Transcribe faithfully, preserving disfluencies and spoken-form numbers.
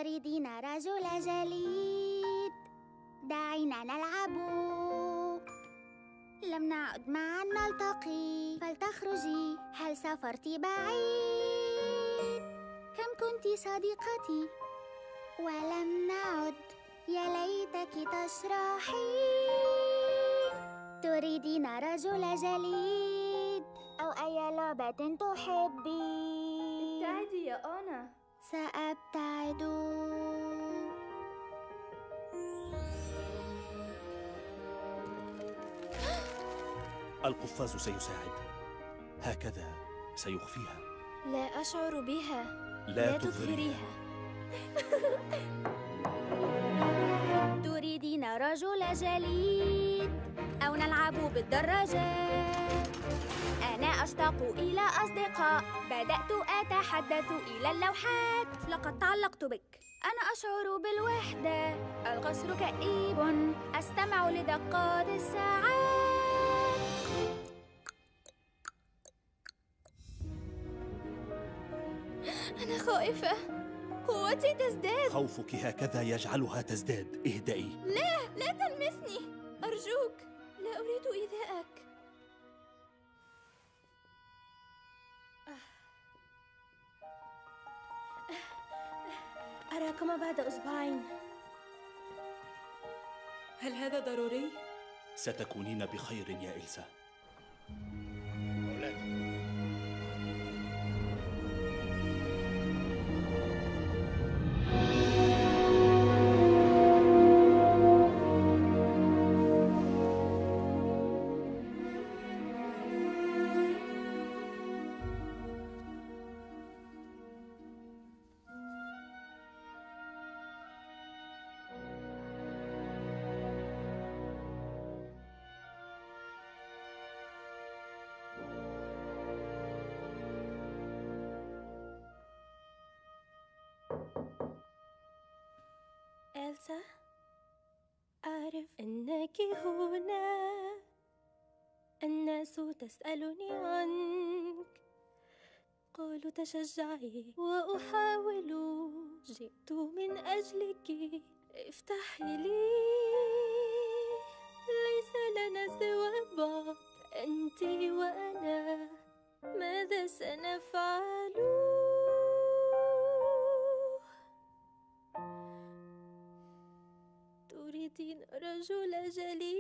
تريدين رجل جليد؟ دعينا نلعب. لم نعد معا نلتقي، فلتخرجي. هل سافرت بعيد؟ كم كنت صديقتي ولم نعد؟ يا ليتك تشرحي. تريدين رجل جليد أو أي لعبة تحبين؟ ابتعدي يا أنا. سأبتعد. القفاز سيساعد، هكذا سيخفيها. لا أشعر بها. لا, لا تظهريها. تريدين رجل جليد أو نلعب بالدراجات؟ أنا أشتاق إلى أصدقاء، بدأت أتحدث إلى اللوحات. لقد تعلقت بك، أنا أشعر بالوحدة. القصر كئيب، أستمع لدقات الساعات. أنا خائفة، قوتي تزداد. خوفك هكذا يجعلها تزداد. اهدئي. لا، لا تلمسني أرجوك، لا أريد إيذاءك. أراكما بعد أسبوعين. هل هذا ضروري؟ ستكونين بخير يا إلسا. إلسا، أعرف أنك هنا. الناس تسألني عنك، قالوا تشجعي وأحاول. جئت من أجلك، افتحي لي. ليس لنا سوى بعض، أنت وأنا. ماذا سنفعل؟ تريدين رجل جليد؟